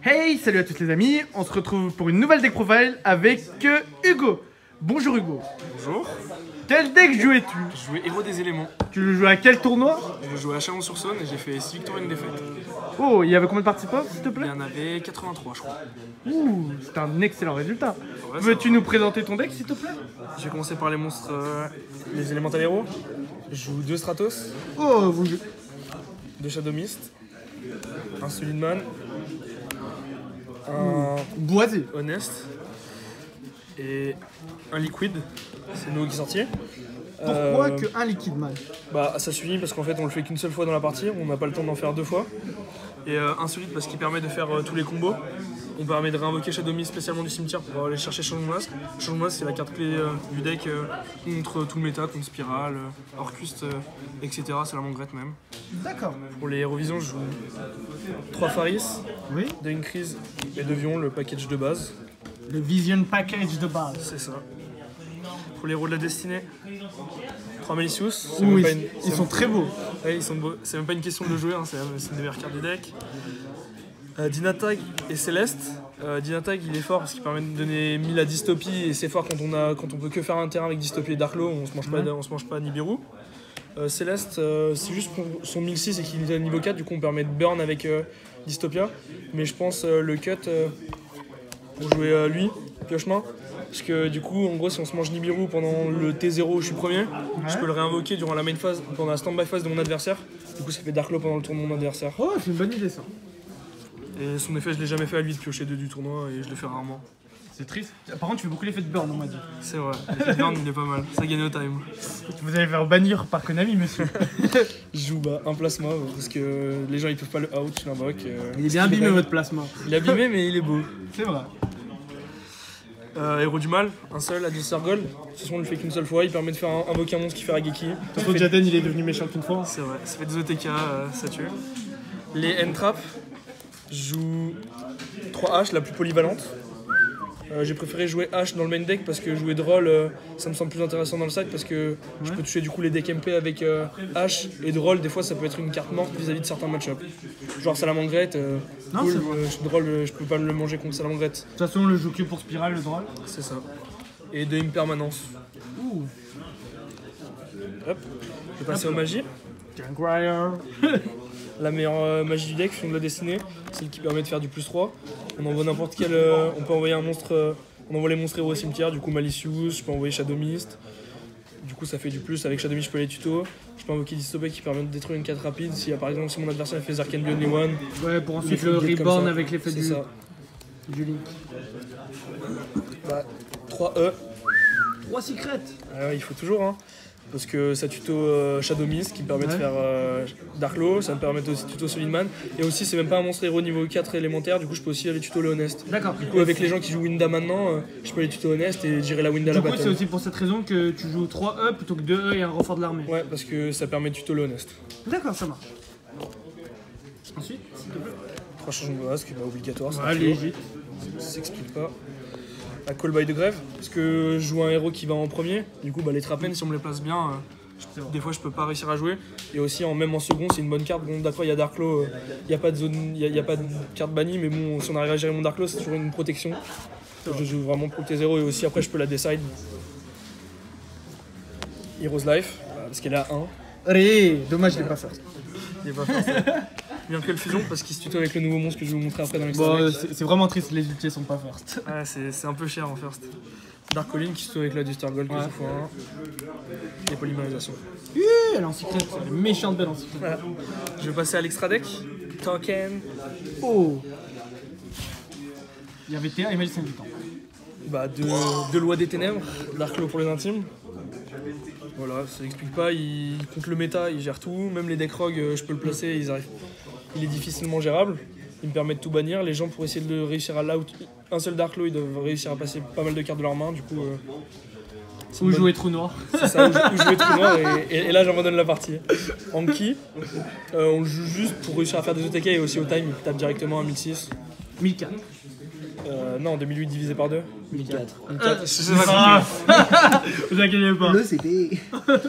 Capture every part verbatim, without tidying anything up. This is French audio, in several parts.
Hey, salut à tous les amis, on se retrouve pour une nouvelle deck profile avec euh, Hugo. Bonjour Hugo. Bonjour. Quel deck jouais-tu? Je jouais Héros des éléments. Tu le jouais à quel tournoi? Je jouais à Chalon-sur-Saône et j'ai fait six victoires et une défaite. Oh, il y avait combien de participants s'il te plaît? Il y en avait quatre-vingt-trois je crois. Ouh, c'est un excellent résultat. Ouais, Veux-tu nous présenter ton deck s'il te plaît? Je vais commencer par les monstres, euh, les élémentales héros. Je joue deux Stratos, Oh, vous... deux Shadow Mist, un Solid Man, un Boisé. Honest et un Liquid. C'est le nouveau qui est sorti. Pourquoi Euh, que un liquide mal? Bah ça suffit parce qu'en fait on le fait qu'une seule fois dans la partie, on n'a pas le temps d'en faire deux fois. Et euh, un solide parce qu'il permet de faire euh, tous les combos. On permet de réinvoquer Shadow Mist spécialement du cimetière pour aller chercher Changement Masque. Changement Masque c'est la carte clé euh, du deck euh, contre tout le méta, contre Spiral, euh, Orcust, euh, et cetera. C'est la mangrette même. D'accord. Pour les Hérovisions je joue trois Faris, Oui. deux Increase et deux Vion, le package de base. Le Vision Package de base. C'est ça. Pour les héros de la destinée, trois Malicious. C'est Ouh, même ils, pas une- ils c'est- sont très beaux. Ouais, ils sont beaux. C'est même pas une question de le jouer, hein, c'est c'est une des meilleures cartes du deck. Euh, Dynatag et Céleste. Euh, Dynatag il est fort parce qu'il permet de donner mille à Dystopie et c'est fort quand on a quand on peut que faire un terrain avec Dystopie et Darklo, on se mange pas, Ouais. on se mange pas Nibiru. Euh, Céleste euh, c'est juste pour son mille six et qu'il est à niveau quatre, du coup on permet de burn avec euh, Dystopia. Mais je pense euh, le cut euh, pour jouer euh, lui, pioche-main. Parce que du coup, en gros, si on se mange Nibiru pendant le T zéro où je suis premier, je peux le réinvoquer durant la main phase, pendant la stand-by phase de mon adversaire. Du coup, ça fait Darklo pendant le tour de mon adversaire. Oh, c'est une bonne idée ça. Et son effet, je l'ai jamais fait à lui de piocher deux du tournoi et je le fais rarement. C'est triste. Par contre, tu fais beaucoup l'effet de burn, on m'a dit. C'est vrai, le burn il est pas mal, ça gagne au time. Vous allez faire bannir par Konami, monsieur. Je joue bah, un plasma parce que les gens ils peuvent pas le out, je l'invoque. euh, Il est bien abîmé votre plasma. Il est abîmé, mais il est beau. C'est vrai. Euh, héros du mal, un seul, Adversaire Gold. De toute façon, on le fait qu'une seule fois, il permet de faire un, invoquer un monstre qui fait Rageki. De toute façon, Jaden, il est devenu méchant qu'une fois. C'est vrai, ça fait des O T K, euh, ça tue. Les N-Trap, je joue trois H, la plus polyvalente. Euh, J'ai préféré jouer H dans le main deck parce que jouer Droll, euh, ça me semble plus intéressant dans le side parce que je peux toucher du coup les decks M P avec euh, H et Droll, des fois ça peut être une carte morte vis-à-vis de certains match-up. Genre Salamangrette, euh, Non, cool, c'est vrai. euh, je- Droll, euh, je peux pas le manger contre Salamangrette, De toute façon, on le joue que pour Spiral, le drôle. c'est ça. Et de impermanence. Ouh. Hop, je vais passer aux magies. Jangrier. La meilleure euh, magie du deck, Fion de la destinée, celle qui permet de faire du plus trois. On envoie n'importe quel. euh, on peut envoyer un monstre. euh, on envoie les monstres héros au cimetière, du coup Malicious, je peux envoyer Shadow Mist. Du coup ça fait du plus, avec Shadow Mist je peux les tutos. Je peux invoquer Dystopia qui permet de détruire une carte rapide. Si par exemple si mon adversaire fait Zarkan Beyond One. Ouais, pour ensuite l'effet le de build comme reborn ça. avec l'effet C'est du, ça. du Link. Bah, trois E. Roi Secret. Euh, il faut toujours hein. Parce que ça tuto euh, Shadow Mist qui me permet Ouais. de faire euh, Darklo, ça me permet aussi de tuto Solid Man. Et aussi c'est même pas un monstre héros niveau quatre élémentaire, du coup je peux aussi aller tuto le Honest. D'accord. Du coup avec les gens qui jouent Winda maintenant, euh, je peux les tuto Honest et gérer la Winda à Du la coup, c'est bataille. aussi pour cette raison que tu joues trois E plutôt que deux E et un renfort de l'armée. Ouais parce que ça permet de tuto le Honest. D'accord, ça marche. Ensuite, Trois changements de base, qui est pas obligatoire, ça ouais, légit. s'explique pas. La Call by de grève, parce que je joue un héros qui va en premier, du coup bah, les Trapmen si on me les place bien, euh, C'est vrai. des fois je peux pas réussir à jouer. Et aussi en, même en second c'est une bonne carte, bon d'accord il y a Darklo, il n'y a pas de zone, il y a, y a pas de carte bannie, mais bon si on arrive à gérer mon Darklo c'est toujours une protection. Je joue vraiment pour T zéro et aussi après je peux la decide. Heroes Life, voilà, parce qu'elle a un. Allez, dommage, je l'ai pas fait. Il est pas forcément. Bien que le fusion parce qu'il se tuto avec le nouveau monstre que je vais vous montrer après dans l'extra Bon, euh, deck. c'est c'est vraiment triste, les ultis sont pas first. Ouais, c'est c'est un peu cher en first. Dark Colin qui se tuto avec la Duster Gold que Ouais. je fois un. Et polymérisation. Ih, elle est en secret, elle est méchante belle en secret. Voilà. Je vais passer à l'extra deck. Token. Oh. Il y avait T A et Magicien du temps. Bah, deux, deux lois des ténèbres. Darklo pour les intimes. Voilà, ça explique pas. Il contre le méta, il gère tout. Même les decks rogues, euh, je peux le placer, ils arrivent. Il est difficilement gérable. Il me permet de tout bannir. Les gens, pour essayer de réussir à l'out, un seul Darklo, ils doivent réussir à passer pas mal de cartes de leur main. Du coup, euh, c'est Ou une bonne- jouer trou noir. C'est ça, où, où jouer trou noir et, et, et là j'abandonne la partie. Anki, euh, on le joue juste pour réussir à faire des O T K et aussi au time, il tape directement à mille six. mille quatre. Euh, non, deux mille huit divisé par deux. mille quatre. mille quatre. Euh, Je sais pas Ah. Vous inquiétez pas. Le C P.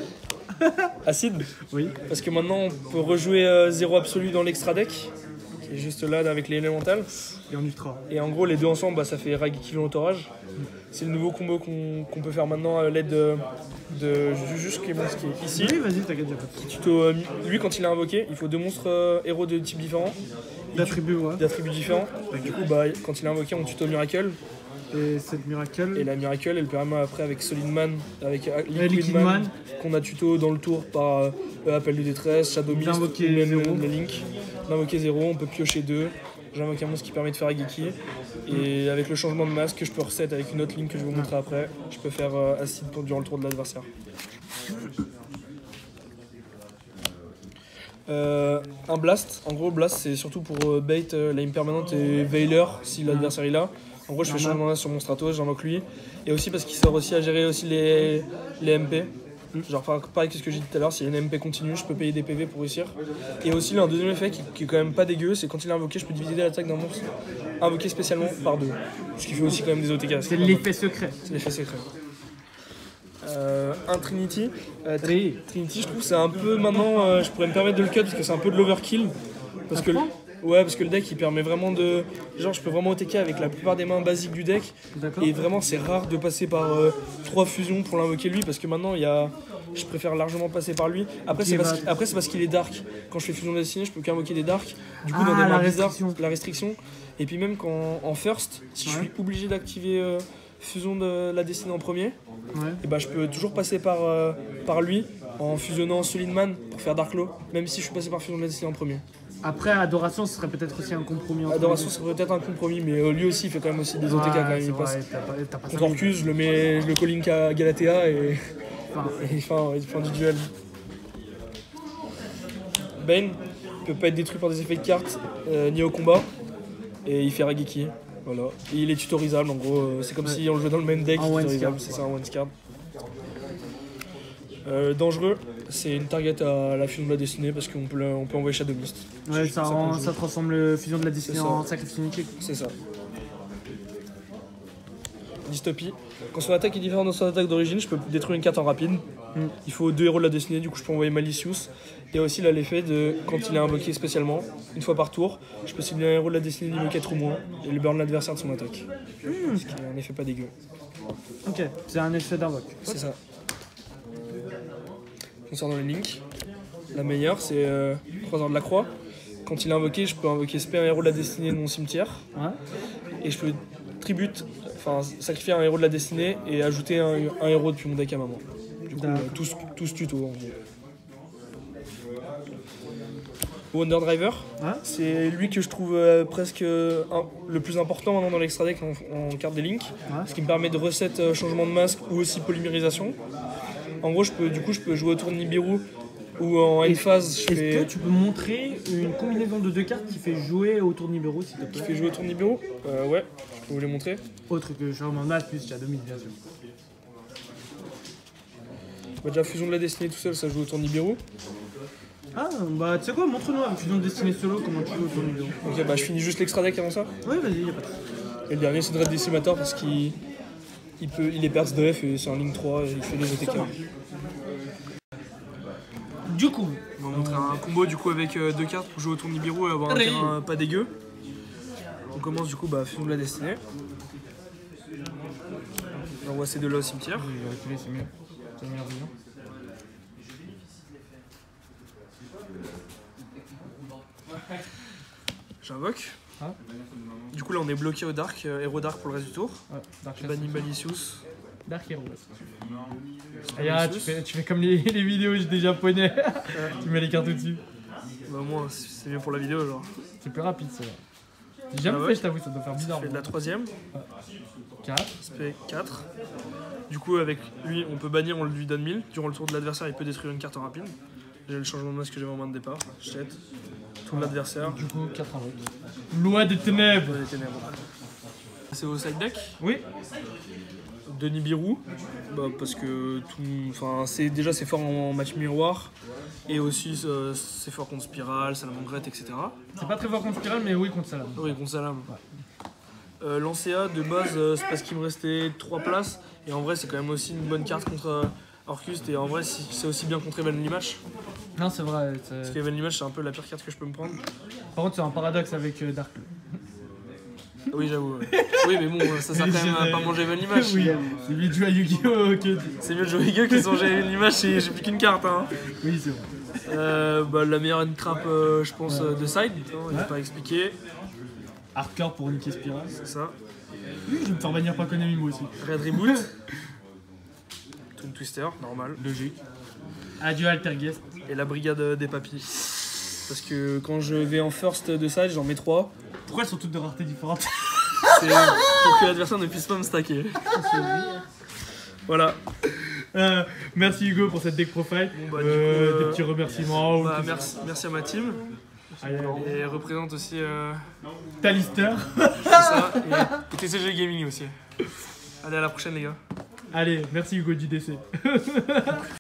Acide, Oui. parce que maintenant on peut rejouer euh, zéro absolu dans l'extra deck. qui est juste là avec l'élémental. Et en ultra. Et en gros, les deux ensemble, bah, ça fait Raigeki l'entourage. C'est le nouveau combo qu'on qu'on peut faire maintenant à l'aide de, de Jujus qui est, bon, qui est ici. Oui, vas-y, t'inquiète, j'ai pas de Qui tuto, euh, lui, quand il est invoqué, il faut deux monstres euh, héros de types différents, d'attributs, ouais. d'attributs différents. Donc, du coup, bah, quand il est invoqué, on tuto Miracle. Et cette Miracle. Et la Miracle, elle permet après avec Solid Man, avec euh, Liquid, Liquid Man, Man. qu'on a tuto dans le tour par euh, euh, Appel de détresse, Shadow Mist, D'invoquer ou même zéro. euh, la Link. D'invoquer zéro, on peut piocher deux. J'invoque un monstre qui permet de faire Ageki. Et avec le changement de masque, je peux reset avec une autre ligne que je vais vous montrer après. Je peux faire euh, acide pour, durant le tour de l'adversaire. Euh, un blast, en gros blast c'est surtout pour euh, bait euh, la impermanente et Veiler si l'adversaire est là. En gros je fais changement là sur mon Stratos, j'invoque lui. Et aussi parce qu'il sert aussi à gérer aussi les, les M P. Genre pareil que ce que j'ai dit tout à l'heure, s'il y a une M P continue, je peux payer des P V pour réussir. Et aussi là, un deuxième effet qui, qui est quand même pas dégueu, c'est quand il est invoqué, je peux diviser l'attaque d'un monstre invoqué spécialement par deux. Ce qui fait aussi quand même des O T K. C'est l'effet secret. C'est l'effet secret. Euh, un Trinity. Euh, Tri- Oui. Trinity, je trouve c'est un peu maintenant, euh, je pourrais me permettre de le cut parce que c'est un peu de l'overkill. Parce que le, ouais, parce que le deck il permet vraiment de, genre je peux vraiment O T K avec la plupart des mains basiques du deck. D'accord. Et vraiment c'est rare de passer par euh, trois fusions pour l'invoquer lui parce que maintenant il y a, je préfère largement passer par lui. Après c'est parce, après, c'est parce qu'il est dark. Quand je fais fusion de la destinée, je peux qu'invoquer des dark. Du coup Ah, dans des la mains bizarres, restriction. la restriction. Et puis même quand en first, si Ouais. je suis obligé d'activer euh, fusion de la destinée en premier. Ouais. Et bah je peux toujours passer par, euh, par lui en fusionnant Solid Man pour faire Dark Law, même si je suis passé par Fusion de la Destinée en premier. Après, Adoration, ce serait peut-être aussi un compromis. entre Adoration les serait peut-être un compromis, mais euh, lui aussi il fait quand même aussi des deux. O T K Ouais, quand même. c'est Il vrai, passe t'as pas- t'as pas contre ça. Orcus, je le mets, je le call-link à Galatea et, Enfin, et fin, et fin du duel. Bane peut pas être détruit par des effets de cartes euh, ni au combat, et il fait Raigeki. Voilà. Et il est tutorisable en gros, euh, c'est comme Ouais. si on le jouait dans le main deck, En one tutorisable, card. c'est ça, en one card. Euh, dangereux, c'est une target à la fusion de la destinée parce qu'on peut, la- on peut envoyer Shadow Mist. ouais, ça, rend, peut ça transforme le fusion de la destinée C'est ça. en sacrifice unique. C'est ça. Dystopie. Quand son attaque est différente de son attaque d'origine, je peux détruire une carte en rapide. Mm. Il faut deux héros de la destinée, du coup je peux envoyer Malicious. Et aussi là l'effet de quand il est invoqué spécialement, une fois par tour, je peux cibler un héros de la destinée niveau quatre ou moins et le burn l'adversaire de son attaque. Mm. Ce qui est un effet pas dégueu. Ok, c'est un effet d'invoque. C'est ça. Concernant les links, la meilleure c'est euh, Croiseur de la Croix. Quand il est invoqué, je peux invoquer spé un héros de la destinée de mon cimetière. Ouais. Et je peux tribute, enfin sacrifier un héros de la destinée et ajouter un, un héros depuis mon deck à ma main. Du coup, euh, D'accord. tous, tous tuto en gros. Wonder Driver, Ouais. c'est lui que je trouve euh, presque euh, un- le plus important maintenant dans l'extra deck en, en carte des links, Ouais. ce qui me permet de reset euh, changement de masque ou aussi polymérisation. En gros, je peux, du coup, je peux jouer autour de Nibiru ou en end phase, je Est-ce fais, que tu peux montrer une combinaison de deux cartes qui fait jouer au tour de Nibiru, s'il te je plaît? fais jouer autour de Nibiru. Euh, ouais, je peux vous les montrer. Autre que Charmant Mass plus Shadow Mist, bien sûr. Bah, déjà, Fusion de la Destinée tout seul, ça joue autour de Nibiru. Ah, bah tu sais quoi, montre-nous avec fusion de destinée solo comment tu joues au tour de Nibiru. Ok, bah je finis juste l'extra deck avant ça. Ouais, vas-y, y'a pas de soucis. Et le dernier, c'est Dread Decimator parce qu'il il peut, il est perce de F et c'est en ligne trois et il fait des O T K. Du coup, On va montrer un combo du coup avec euh, deux cartes pour jouer autour de Nibiru et avoir un Allez. terrain pas dégueu. On commence du coup bah, Fusion de la Destinée. J'envoie ces deux-là au cimetière. je vais reculer, c'est mieux. C'est meilleure vision. J'invoque. Ah. Du coup là on est bloqué au Dark, euh, héros Dark pour le reste du tour. Ouais, Dark Je Chess. bannis Malicious. Dark Hero. Et ah, tu fais, tu fais comme les, les vidéos des japonais. Tu mets les cartes au-dessus. Bah moi c'est mieux pour la vidéo genre. C'est plus rapide, ça. J'ai jamais Ah ouais. fait, je t'avoue, ça doit faire Je bizarre. fais de la troisième, quatre. spé quatre. Du coup avec lui on peut bannir, on lui donne mille. Durant le tour de l'adversaire il peut détruire une carte en rapide. J'ai le changement de masque que j'avais en main de départ. Je jette. Tour de l'adversaire. Du coup, quatre invoques. Loi des ténèbres. Loi des ténèbres. C'est au side deck. Oui. De Nibiru, bah, parce que tout, enfin c'est déjà c'est fort en match miroir et aussi euh, c'est fort contre Spiral, Salamandrette, et cetera. C'est pas très fort contre Spiral, mais oui contre Salam. Oui, contre Salam. Euh, Lancea de base, euh, c'est parce qu'il me restait trois places et en vrai c'est quand même aussi une bonne carte contre euh, Orcust et en vrai c'est c'est aussi bien contre Evenly Match. Non, c'est vrai. Parce qu'Evan Limache, c'est un peu la pire carte que je peux me prendre. Par contre, c'est un paradoxe avec euh, Dark. Oui, j'avoue. Ouais. Oui, mais bon, ça sert quand même à pas manger Evan Limache. Oui, c'est mieux de jouer à Yu-Gi-Oh! Que... C'est mieux de jouer à Yu-Gi-Oh! Que de manger Evan Limache et j'ai plus qu'une carte. Hein. Oui, c'est vrai. Euh, bah, la meilleure end-trap, euh, je pense, ouais. de side. Hein, il n'est ouais. pas expliqué. Hardcore pour niquer Spiral. C'est ça. Oui, je vais me faire bannir pas Konami moi aussi. Red Reboot. Toon Twister, normal. Logique. Adieu Altergeist. Et la brigade des papis. Parce que quand je vais en first de side, j'en mets trois. Pourquoi elles sont toutes de rareté différentes? C'est pour que l'adversaire ne puisse pas me stacker. Voilà. Euh, merci Hugo pour cette deck profile. Bon, bah, euh, coup, des euh, petits remerciements. Bah, merci, merci à ma team. Allez, allez. Et représente aussi euh... Talister. C'est ça. Et, et T C G Gaming aussi. Allez, à la prochaine les gars. Allez, merci Hugo du D C.